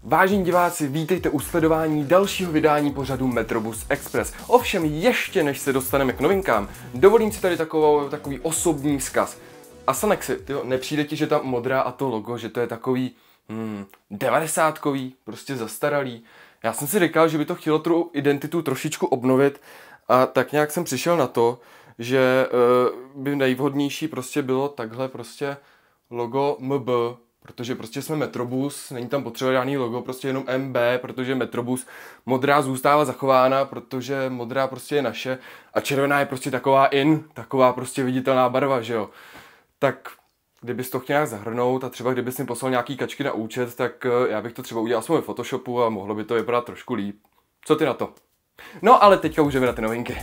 Vážení diváci, vítejte u sledování dalšího vydání pořadu Metrobus Express. Ovšem ještě než se dostaneme k novinkám, dovolím si tady takový osobní vzkaz. Asanexi, nepřijde ti, že ta modrá a to logo, že to je takový 90kový, prostě zastaralý. Já jsem si říkal, že by to chtělo tu identitu trošičku obnovit a tak nějak jsem přišel na to, že by nejvhodnější prostě bylo takhle prostě logo MB, protože prostě jsme Metrobus, není tam potřeba žádný logo, prostě jenom MB, protože Metrobus, modrá zůstává zachována, protože modrá prostě je naše a červená je prostě taková prostě viditelná barva, že jo. Tak kdybys to chtěl nějak zahrnout a třeba kdybys mi poslal nějaký kačky na účet, tak já bych to třeba udělal aspoň v Photoshopu a mohlo by to vypadat trošku líp. Co ty na to? No ale teďka už jdeme na ty novinky.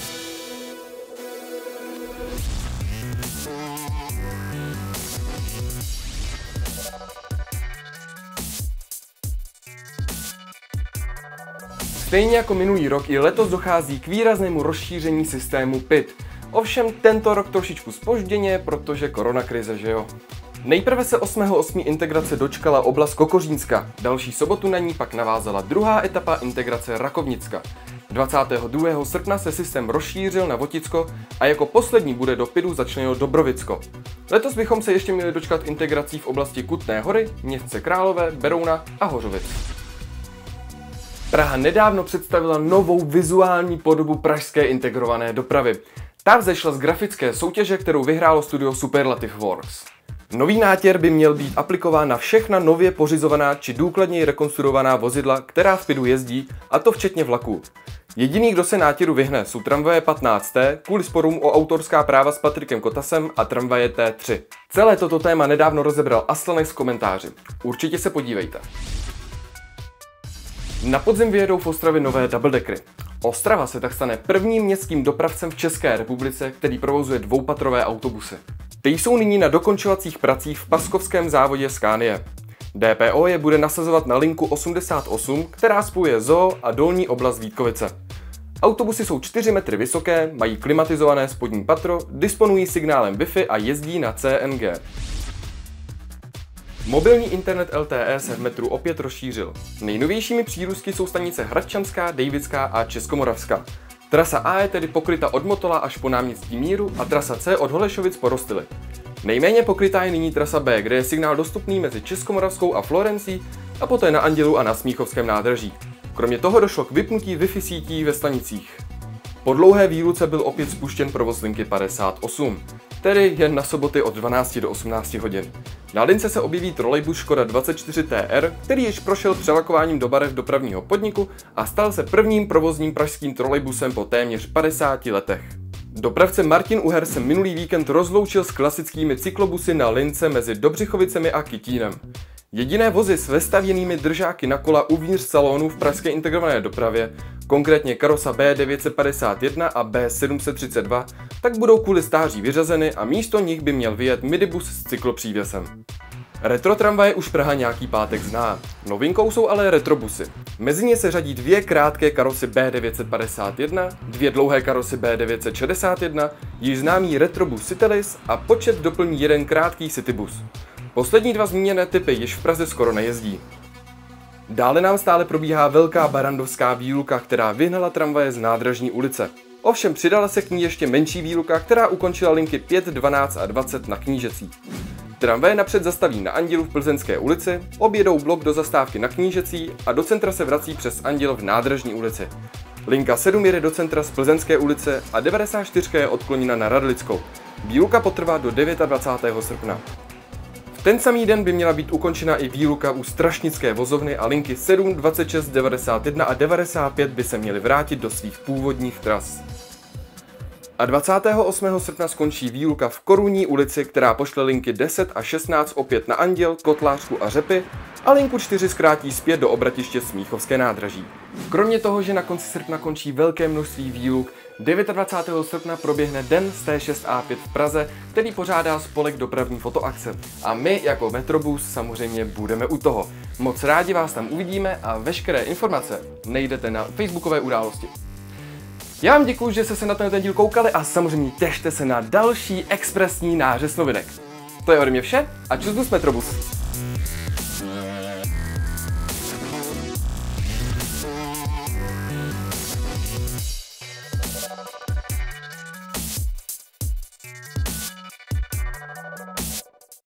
Stejně jako minulý rok, i letos dochází k výraznému rozšíření systému PIT. Ovšem tento rok trošičku zpožděně, protože koronakrize, že jo. Nejprve se 8.8. integrace dočkala oblast Kokořínska, další sobotu na ní pak navázala druhá etapa integrace Rakovnicka. 22. srpna se systém rozšířil na Voticko a jako poslední bude do PIDu začleněno Dobrovicko. Letos bychom se ještě měli dočkat integrací v oblasti Kutné Hory, Městce Králové, Berouna a Hořovic. Praha nedávno představila novou vizuální podobu pražské integrované dopravy. Ta vzešla z grafické soutěže, kterou vyhrálo studio Superlative Works. Nový nátěr by měl být aplikován na všechna nově pořizovaná či důkladněji rekonstruovaná vozidla, která v PIDu jezdí, a to včetně vlaků. Jediný, kdo se nátěru vyhne, jsou tramvaje 15T kvůli sporům o autorská práva s Patrikem Kotasem a tramvaje T3. Celé toto téma nedávno rozebral Aslanek z komentáři. Určitě se podívejte. Na podzim vyjedou v Ostravě nové doubledeckery. Ostrava se tak stane prvním městským dopravcem v České republice, který provozuje dvoupatrové autobusy. Ty jsou nyní na dokončovacích pracích v paskovském závodě Scanie. DPO je bude nasazovat na linku 88, která spojuje Zoo a dolní oblast Vítkovice. Autobusy jsou 4 metry vysoké, mají klimatizované spodní patro, disponují signálem Wi-Fi a jezdí na CNG. Mobilní internet LTE se v metru opět rozšířil. Nejnovějšími přírůstky jsou stanice Hradčanská, Dejvická a Českomoravská. Trasa A je tedy pokryta od Motola až po náměstí Míru a trasa C od Holešovic po Rostily. Nejméně pokrytá je nyní trasa B, kde je signál dostupný mezi Českomoravskou a Florencí a poté na Andělu a na Smíchovském nádraží. Kromě toho došlo k vypnutí Wi-Fi sítí ve stanicích. Po dlouhé výluce byl opět spuštěn provoz linky 58, tedy jen na soboty od 12 do 18 hodin. Na lince se objeví trolejbus Škoda 24 TR, který již prošel přelakováním do barev dopravního podniku a stal se prvním provozním pražským trolejbusem po téměř 50 letech. Dopravce Martin Uher se minulý víkend rozloučil s klasickými cyklobusy na lince mezi Dobřichovicemi a Kytínem. Jediné vozy s vestavěnými držáky na kola uvnitř salonu v pražské integrované dopravě, konkrétně karosa B951 a B732, tak budou kvůli stáří vyřazeny a místo nich by měl vyjet midibus s cyklopřívěsem. Retro tramvaje už Praha nějaký pátek zná. Novinkou jsou ale retrobusy. Mezi ně se řadí 2 krátké karosy B951, 2 dlouhé karosy B961, již známý retrobus Citelis a počet doplní 1 krátký citybus. Poslední 2 zmíněné typy již v Praze skoro nejezdí. Dále nám stále probíhá velká barandovská výluka, která vyhnala tramvaje z Nádražní ulice. Ovšem přidala se k ní ještě menší výluka, která ukončila linky 5, 12 a 20 na Knížecí. Tramvaje napřed zastaví na Andělu v Plzeňské ulici, objedou blok do zastávky na Knížecí a do centra se vrací přes Anděl v Nádražní ulici. Linka 7 jede do centra z Plzeňské ulice a 94 je odkloněna na Radlickou. Výluka potrvá do 29. srpna. V ten samý den by měla být ukončena i výluka u Strašnické vozovny a linky 7, 26, 91 a 95 by se měly vrátit do svých původních tras. A 28. srpna skončí výluka v Korunní ulici, která pošle linky 10 a 16 opět na Anděl, Kotlářku a Řepy a linku 4 zkrátí zpět do obratiště Smíchovské nádraží. Kromě toho, že na konci srpna končí velké množství výluk, 29. srpna proběhne Den z T6A5 v Praze, který pořádá spolek Dopravní fotoakce. A my jako Metrobus samozřejmě budeme u toho. Moc rádi vás tam uvidíme a veškeré informace najdete na facebookové události. Já vám děkuji, že jste se na ten díl koukali a samozřejmě těšte se na další expresní nářez novinek. To je ode mě vše a čus Metrobus.